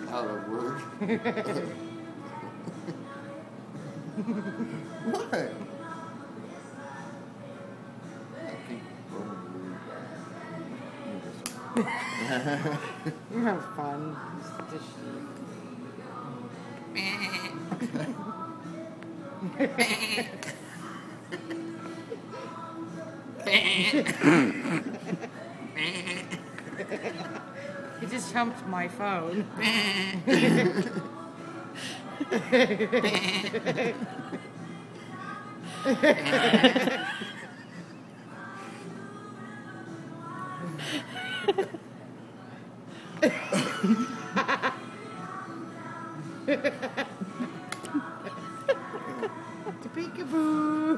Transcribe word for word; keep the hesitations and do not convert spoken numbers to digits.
out of work. What? You have fun. Such a He just jumped my phone. Peekaboo.